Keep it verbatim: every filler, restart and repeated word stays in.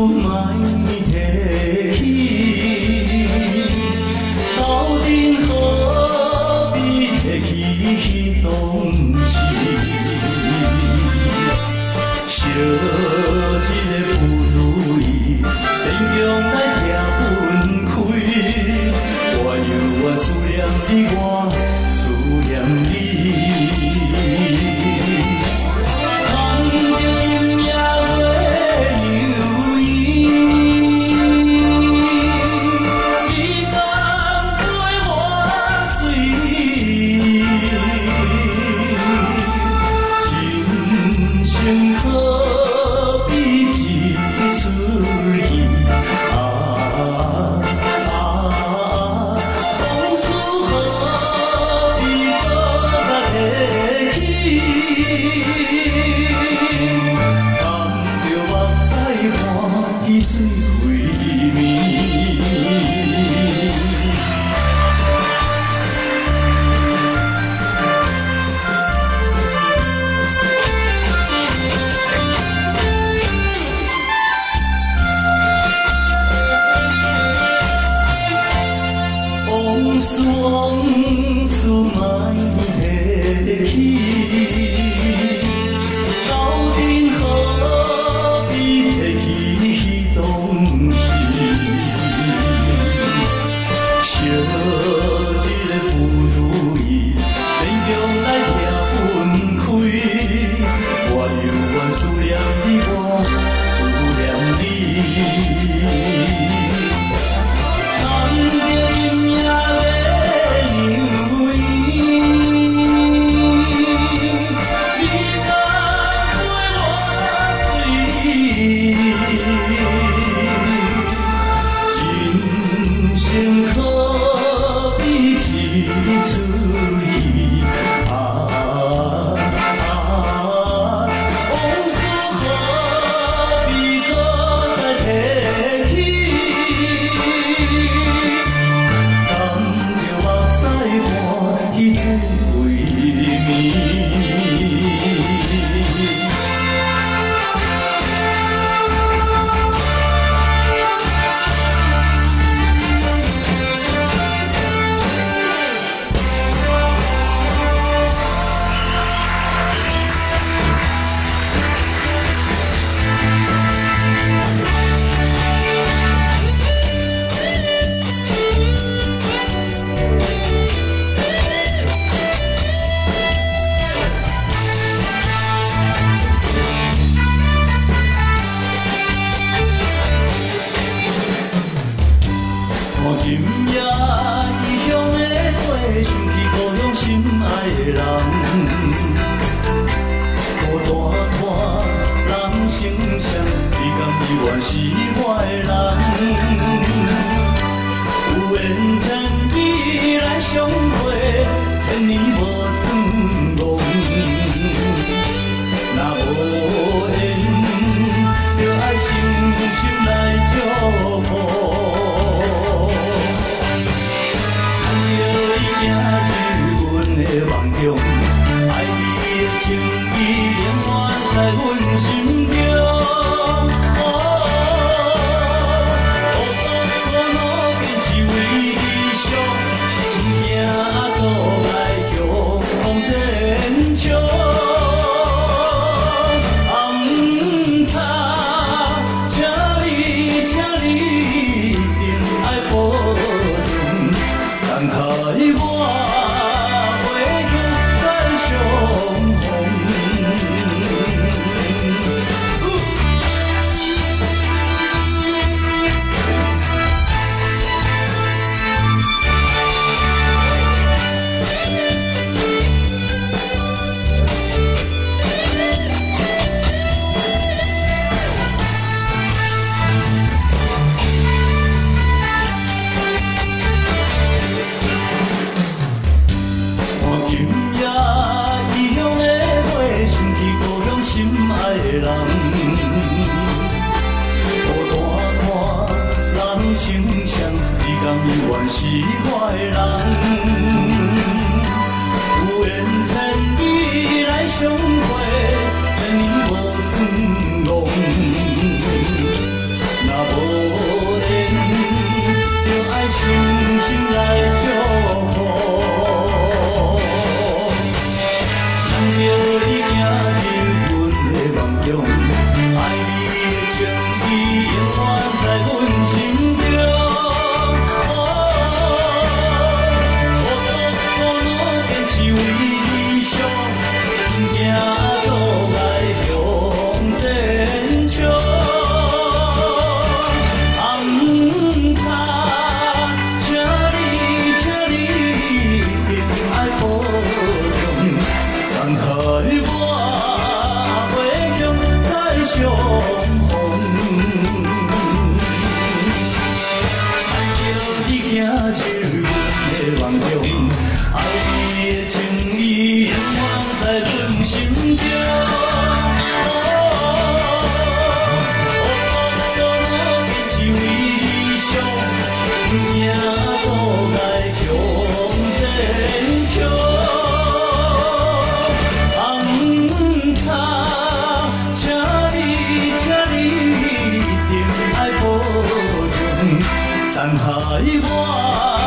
莫提起，斗阵何必提起当时？烧一个不如意，勉强来拆分开。我犹原思念你，我思念你。看着今夜月流圆，你敢对我碎？人生可比一出戏啊啊！往事何必搁再提起？含着目屎看伊水鬼面。往事往事莫提起，斗阵何必提起当时？烧一个不如意，勉强来拆分开。我犹原思念你，我思念你。看着今夜月流圆，你敢对我碎？人生可比一出戏啊啊！往事何必搁再提起？含着目屎看伊水鬼面。看今夜异乡的花，想起故乡心爱的人。孤单看人生相，你甘依原是我的人。有缘千里来相会，千年无算戆。若无缘，就爱诚心来祝福。行入阮的梦中，爱你的情意连环在阮心中。哦，苦苦努变是为理想，不惊苦来叫风前笑。啊，唔通，请你，请你一定爱保重。感慨我袂去再相逢。原是我的人，有缘千里来相会，千年无算戆。 手阮的梦中，爱你的情意永远在阮心中。等待我。